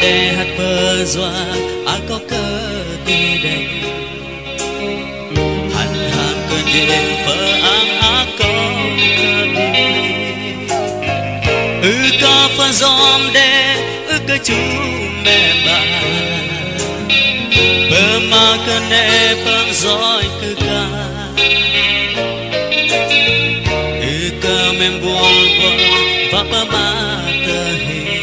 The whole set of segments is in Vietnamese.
để hạt bờ doa có cơ đi đây hàn hàn cơ đêm bờ có cơ đi có phần giom để cơ chú mẹ bà bờ mà cơ nè phần giỏi cơ ca cơ mềm buồn và bờ mà cơ hề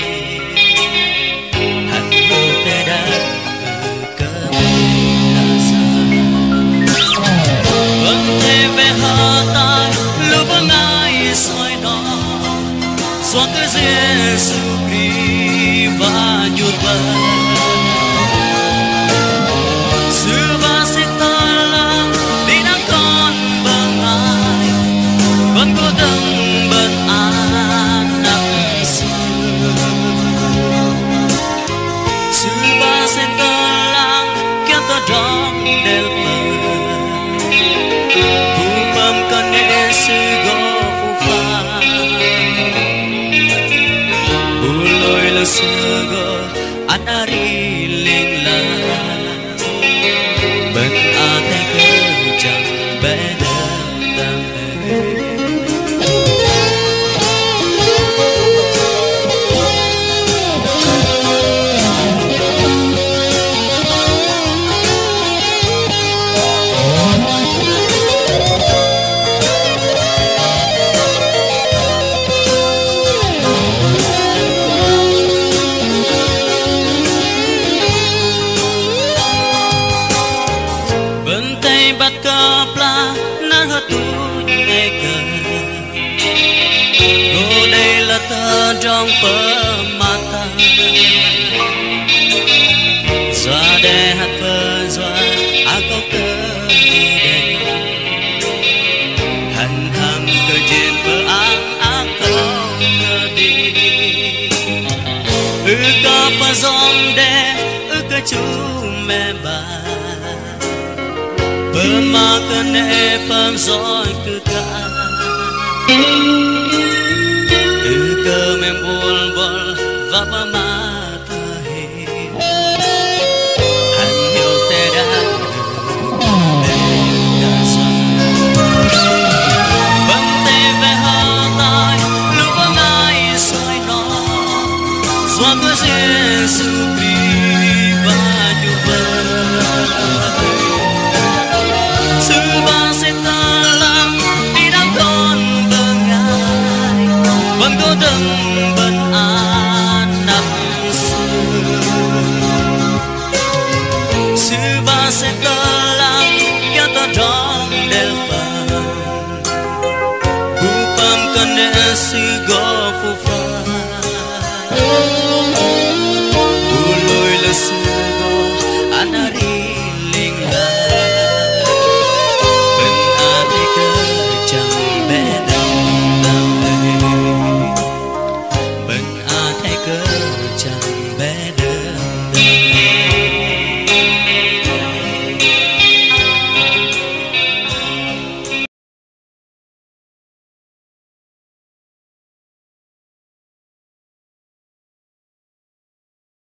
hạnh phúc tê đã cơ đã xa vẫn thế về hà ta lúc vẫn ai soi nó xóa cái Giêsu Christ và nhụt bờ xưa và sẽ ta là đi đang con bằng ai vẫn có từng bận an nặng xưa và sẽ ta là kéo ta đón đèn phù bầm con nè sư gõ phù pha Sugo anari lingla ben ate kerjang bedang bắt cặp la nang hạt tu ngày cờ cô đây là ta trong bờ mata doa để hạt phơ doa có cơ đi đây hàn hằng cơ trên bờ có cơ đi có phần giom để cơ chú mẹ bà bờ mà cơ nè phàm giỏi cứ cả cơ mềm buồn bol và bờ mà thơ hi hạnh yêu tê đã vẫn tê về hà tai lúc vẫn ai soi nó xóa cơ Giêsu Christ